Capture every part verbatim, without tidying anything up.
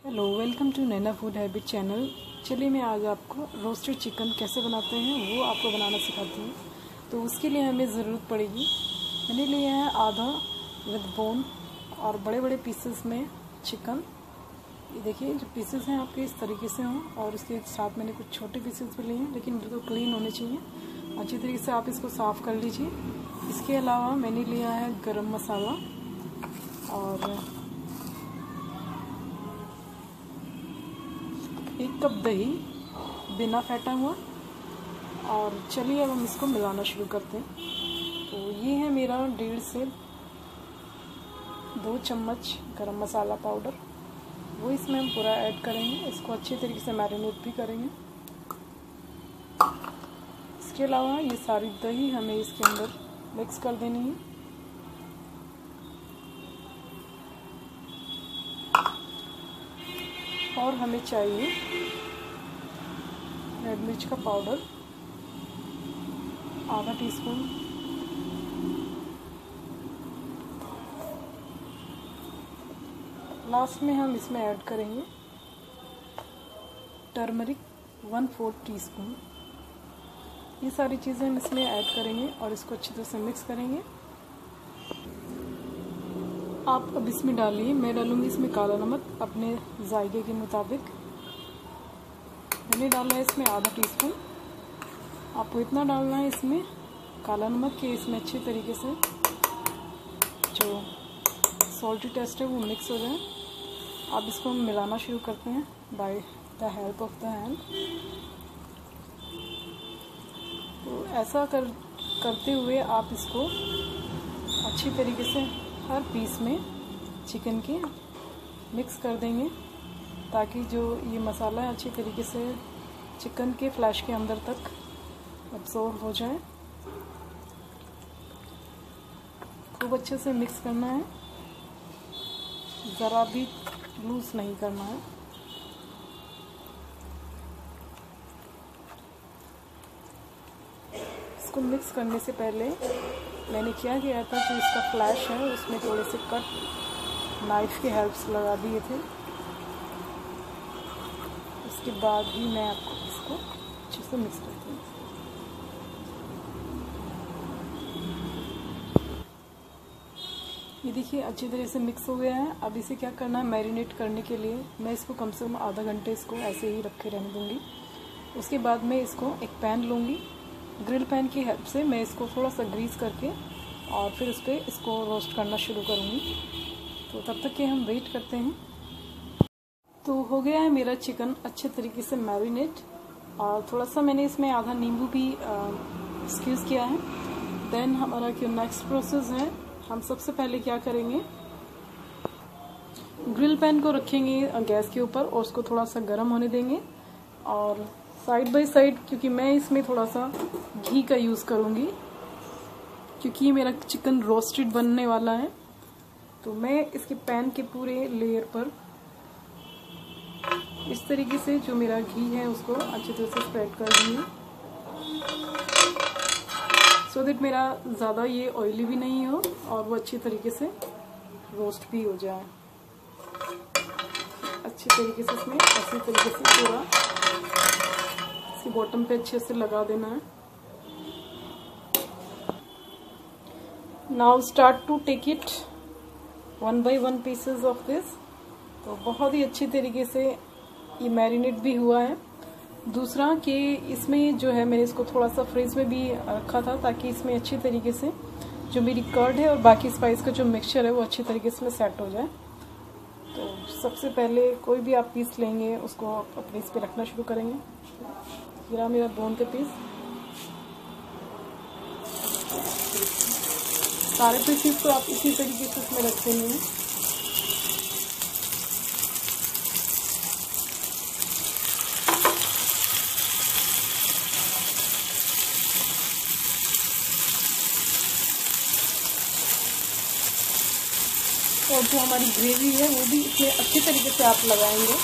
Hello, welcome to Naina food habit channel. चलिए मैं आज आपको रोस्टेड चिकन कैसे बनाते हैं वो आपको बनाना सिखाती हूँ। तो उसके लिए हमें ज़रूरत पड़ेगी, मैंने लिया है आधा विद बोन और बड़े बड़े पीसेस में चिकन। ये देखिए जो पीसेस हैं आपके इस तरीके से हों, और उसके साथ मैंने कुछ छोटे पीसेस भी लिए हैं, लेकिन बिल्कुल क्लीन होने चाहिए। अच्छी तरीके से आप इसको साफ़ कर लीजिए। इसके अलावा मैंने लिया है गरम मसाला और एक कप दही बिना फेंटा हुआ। और चलिए अब हम इसको मिलाना शुरू करते हैं। तो ये है मेरा डेढ़ से दो चम्मच गरम मसाला पाउडर, वो इसमें हम पूरा ऐड करेंगे। इसको अच्छे तरीके से मैरिनेट भी करेंगे। इसके अलावा ये सारी दही हमें इसके अंदर मिक्स कर देनी है। और हमें चाहिए रेड मिर्च का पाउडर आधा टीस्पून, लास्ट में हम इसमें ऐड करेंगे turmeric one fourth teaspoon. ये सारी चीज़ें हम इसमें ऐड करेंगे और इसको अच्छी तरह से मिक्स करेंगे। आप अब इसमें डालिए, मैं डालूंगी इसमें काला नमक अपने जायके के मुताबिक। मैंने डाला है इसमें आधा टीस्पून। आपको इतना डालना है इसमें काला नमक कि इसमें अच्छे तरीके से जो सॉल्टी टेस्ट है वो मिक्स हो जाए। अब इसको हम मिलाना शुरू करते हैं by the help of the hand. तो ऐसा कर करते हुए आप इसको अच्छी तरीके से हर पीस में चिकन के मिक्स कर देंगे, ताकि जो ये मसाला है अच्छी तरीके से चिकन के फ्लैश के अंदर तक अब्सॉर्ब हो जाए। खूब अच्छे से मिक्स करना है, ज़रा भी लूज नहीं करना है। इसको मिक्स करने से पहले मैंने क्या किया था, जो इसका फ्लैश है उसमें थोड़े से कट नाइफ के हेल्प से लगा दिए थे। उसके बाद ही मैं आपको इसको अच्छे से मिक्स करती हूँ। ये देखिए अच्छी तरह से मिक्स हो गया है। अब इसे क्या करना है, मैरिनेट करने के लिए मैं इसको कम से कम आधा घंटे इसको ऐसे ही रखे रहने दूँगी। उसके बाद मैं इसको एक पैन लूँगी, ग्रिल पैन की हेल्प से मैं इसको थोड़ा सा ग्रीस करके और फिर उस पर इसको रोस्ट करना शुरू करूँगी। तो तब तक के हम वेट करते हैं। तो हो गया है मेरा चिकन अच्छे तरीके से मैरिनेट, और थोड़ा सा मैंने इसमें आधा नींबू भी स्क्यूज़ किया है। देन हमारा जो नेक्स्ट प्रोसेस है, हम सबसे पहले क्या करेंगे, ग्रिल पैन को रखेंगे गैस के ऊपर और उसको थोड़ा सा गर्म होने देंगे। और साइड बाय साइड, क्योंकि मैं इसमें थोड़ा सा घी का यूज़ करूँगी, क्योंकि मेरा चिकन रोस्टेड बनने वाला है, तो मैं इसके पैन के पूरे लेयर पर इस तरीके से जो मेरा घी है उसको अच्छी तरह से स्प्रेड कर दूँगी, सो दैट मेरा ज़्यादा ये ऑयली भी नहीं हो और वो अच्छी तरीके से रोस्ट भी हो जाए। अच्छी तरीके से इसमें अच्छी तरीके से पूरा इसके बॉटम पे अच्छे से लगा देना है। Now start to take it one by one pieces of this. तो बहुत ही अच्छी तरीके से ये मैरिनेट भी हुआ है। दूसरा कि इसमें जो है मैंने इसको थोड़ा सा फ्रीज में भी रखा था, ताकि इसमें अच्छी तरीके से जो मेरी कर्ड है और बाकी स्पाइस का जो मिक्सचर है वो अच्छी तरीके से सेट हो जाए। तो सबसे पहले कोई भी आप पीस लेंगे उसको अपने इस पे रखना शुरू करेंगे। ये मेरा बोन के पीस, सारे पीसेस को आप इसी तरीके से इसमें रख देंगे। और जो हमारी ग्रेवी है वो भी इसमें अच्छी तरीके से आप लगाएंगे।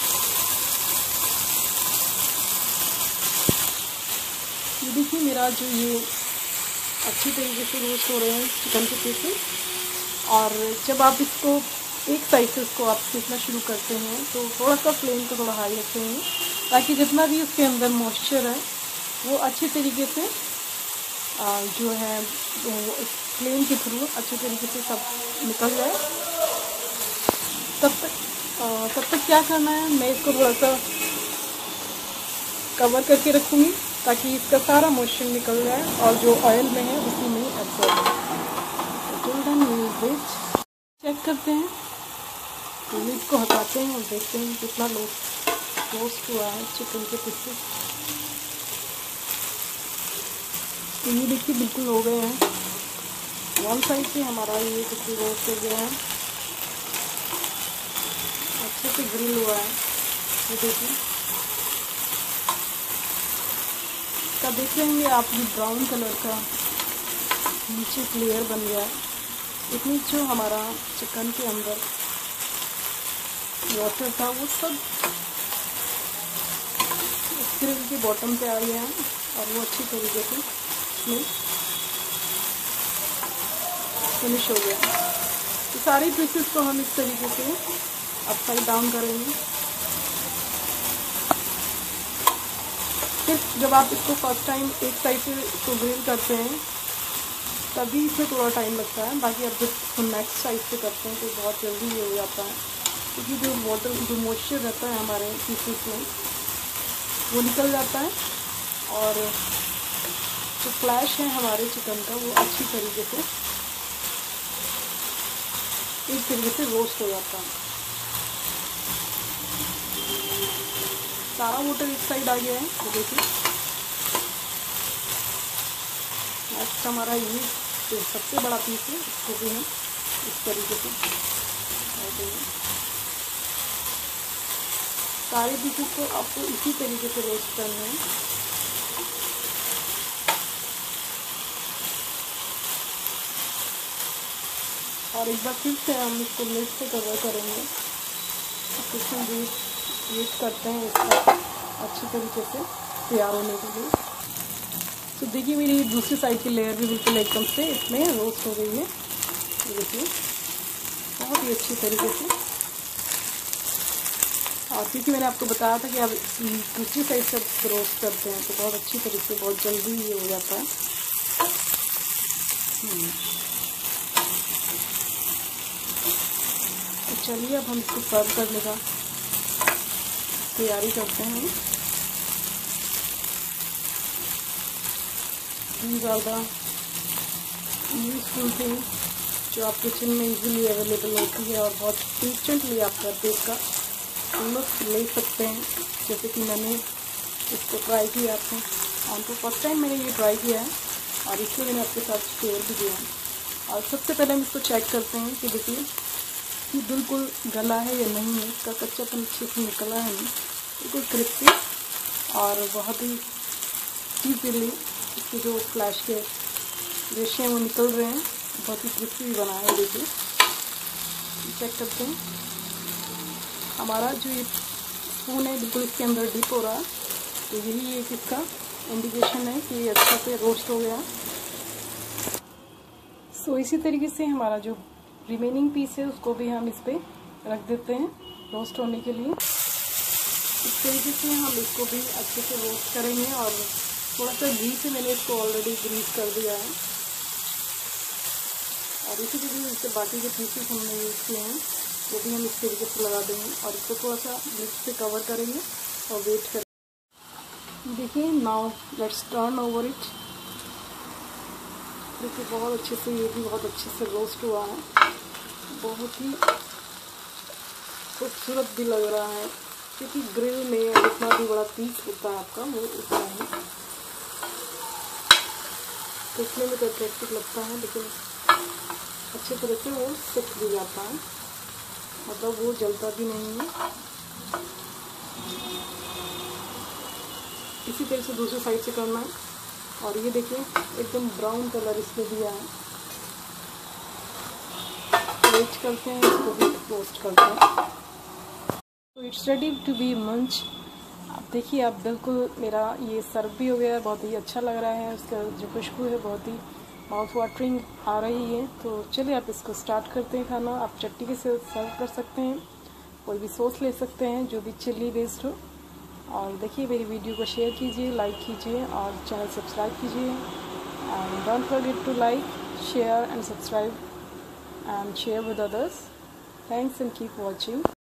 ये देखिए मेरा जो ये अच्छी तरीके से रोस्ट हो रहे हैं चिकन के पीसेस। और जब आप इसको एक साइड से इसको आप सीखना शुरू करते हैं तो थोड़ा सा फ्लेम को थोड़ा हाई रखते हैं, ताकि जितना भी उसके अंदर मॉइस्चर है वो अच्छी तरीके से आ, जो है वो फ्लेम के थ्रू अच्छी तरीके से सब निकल जाए। तब तक आ, तब तक क्या करना है, मैं इसको थोड़ा सा कवर करके रखूँगी ताकि इसका सारा मॉइस्चर निकल जाए और जो ऑयल में है उसी में एब्जॉर्ब हो। चेक करते हैं तो इसको हटाते हैं और देखते हैं कितना रोस्ट हुआ है चिकन के पीसेस। तो ये देखिए बिल्कुल हो गए हैं, वन साइड से हमारा ये बिल्कुल रोस्ट हो गया है, अच्छे से ग्रिल हुआ है। ये देखिए का देख रहे हैं आप, ये ब्राउन कलर का नीचे क्लियर बन गया है। इतनी जो हमारा चिकन के अंदर वाटर था वो सब ग्रिल के बॉटम पे आ गया है और वो अच्छी तरीके से इसमें फिनिश हो गया। तो सारे पीसेस को हम इस तरीके से अपसाइड डाउन करेंगे। फिर जब आप इसको फर्स्ट टाइम एक साइड से इसको ग्रिल करते हैं तभी इसमें थोड़ा टाइम लगता है, बाकी आप जब नेक्स्ट साइड से करते हैं तो बहुत जल्दी ये हो जाता है, क्योंकि जो वाटर जो मॉइस्चर रहता है हमारे पीसेस में वो निकल जाता है और जो फ्लैश है हमारे चिकन का वो अच्छी तरीके से एक तरीके से रोस्ट हो जाता है। सारा वाटर एक साइड आ गया है, तो देखिए नेक्स्ट हमारा ये जो सबसे बड़ा पीस है इसको भी हम इस तरीके से सारे पीसेस को आपको इसी तरीके से रोस्ट करना है। और एक बार फिर से हम इसको मिर्च से कवर करेंगे, कुछ हम वेट करते हैं इसका अच्छी तरीके से तैयार होने के लिए। तो देखिए मेरी दूसरी साइड की लेयर भी बिल्कुल एकदम से इसमें रोस्ट हो गई है। देखिए बहुत ही अच्छी तरीके से, और क्योंकि मैंने आपको बताया था कि आप दूसरी साइड से रोस्ट करते हैं तो बहुत अच्छी तरीके से बहुत जल्दी ये हो जाता है। तो चलिए अब हम इसको सर्व करने का तैयारी करते हैं। These are the useful thing जो आप किचन में इजीली अवेलेबल होती है और बहुत इंस्टेंटली आप करते इसका लुत्फ ले सकते हैं। जैसे कि मैंने इसको ट्राई किया आपने और तो फर्स्ट टाइम मैंने ये ट्राई किया है और इसलिए मैंने आपके साथ शेयर भी किया है। और सबसे पहले हम इसको चेक करते हैं कि देखिए कि बिल्कुल गला है या नहीं है, इसका कच्चापन अच्छे से निकला है नहीं, बिल्कुल क्रिस्पी और बहुत ही ईजीली इसके जो फ्लैश के रेशे हैं वो निकल रहे हैं, बहुत ही क्रिस्पी भी बना है। देखिए चेक करते हैं, हमारा जो ये स्पून है बिल्कुल इसके अंदर डिप हो रहा है, तो यही एक इसका इंडिकेशन है कि ये अच्छे से रोस्ट हो गया। सो so, इसी तरीके से हमारा जो रिमेनिंग पीस है उसको भी हम इस पर रख देते हैं रोस्ट होने के लिए। इस तरीके से हम इसको भी अच्छे से रोस्ट करेंगे और थोड़ा सा घी से मैंने इसको ऑलरेडी ग्रीस कर दिया है और इसी तरीके से बाकी के पीसेस हमने यूज़ किए हैं वो भी हम इस तरीके से लगा देंगे और इसको थोड़ा सा मिक्स से कवर करेंगे और वेट करेंगे। देखिए now let's turn over it. देखिए बहुत अच्छे से ये भी बहुत अच्छे से रोस्ट हुआ है, बहुत ही खूबसूरत भी लग रहा है, क्योंकि ग्रिल में जितना भी बड़ा पीस होता है आपका वो उतना ही देखने में तो अट्रैक्टिव लगता है, लेकिन अच्छे तरह से वो सिक भी जाता है, मतलब वो जलता भी नहीं है। इसी तरह से दूसरी साइड से करना है और ये देखिए एकदम ब्राउन कलर इसमें दिया है। वेट करते हैं, इसको भी रोस्ट करते हैं। तो इट्स रेडी टू बी मंच। आप देखिए आप बिल्कुल मेरा ये सर्व भी हो गया है, बहुत ही अच्छा लग रहा है, उसका जो खुशबू है बहुत ही माउथ वाटरिंग आ रही है। तो चलिए आप इसको स्टार्ट करते हैं खाना। आप चटनी के साथ सर्व कर सकते हैं, कोई भी सॉस ले सकते हैं जो भी चिल्ली बेस्ड हो। और देखिए मेरी वीडियो को शेयर कीजिए, लाइक कीजिए और चैनल सब्सक्राइब कीजिए। And don't forget to like, share and subscribe and share with others. Thanks and keep watching.